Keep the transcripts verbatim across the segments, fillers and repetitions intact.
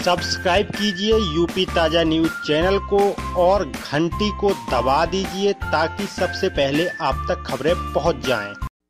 Subscribe कीजिए UP ताजा news channel को और घंटी को दबा दीजिए ताकि सबसे पहले आप तक खबरें पहुंच जाएं।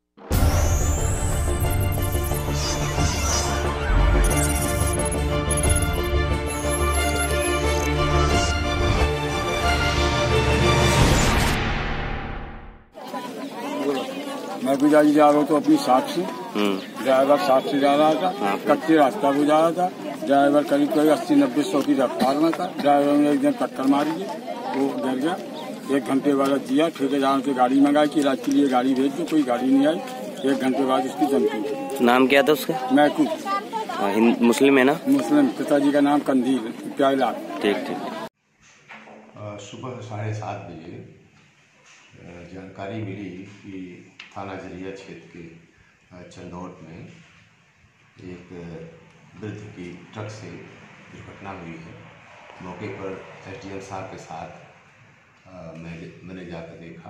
मैं भी जा रहा हूँ तो अपनी साथ से ड्राइवर साथ से जा रहा था, कच्चे रास्ता पे जा रहा था। ड्राइवर करीब करीब अस्सी नब्बे सौ की रफ्तार में था। ड्राइवर ने एकदम टक्कर मारी है, वो गिर गया। एक घंटे बाद दिया ठेकेदार से गाड़ी मंगाई कि रात के लिए गाड़ी भेज दो, कोई गाड़ी नहीं आई। एक घंटे बाद उसकी जनती। नाम क्या था उसका? मैकू। मुस्लिम है ना? मुस्लिम। पिताजी का नाम कंदील प्यालाल। ठीक ठीक। सुबह साढ़े सात बजे जानकारी मिली कि थाना जरिया क्षेत्र के चंदौट में एक वृद्ध की ट्रक से दुर्घटना हुई है। मौके पर एसडीएम साहब के साथ मैंने मैंने जाकर देखा।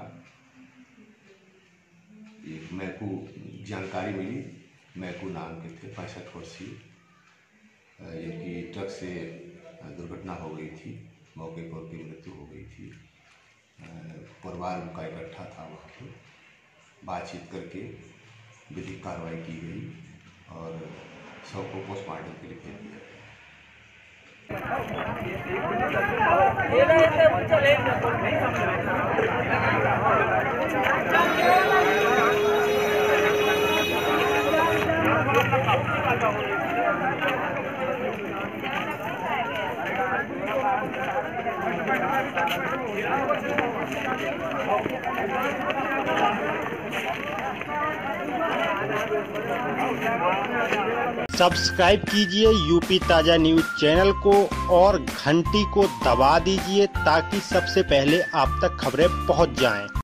एक मैकू जानकारी मिली, मैकू नाम के थे, पैंसठ वर्षीय, इनकी ट्रक से दुर्घटना हो गई थी। मौके पर उनकी मृत्यु हो गई थी। परिवार उनका इकट्ठा था, वहाँ पे बातचीत करके विधिक कार्रवाई की गई और शव को पोस्टमार्टम के लिए भेज दिया सब्सक्राइब कीजिए यूपी ताजा न्यूज चैनल को और घंटी को दबा दीजिए ताकि सबसे पहले आप तक खबरें पहुंच जाएं।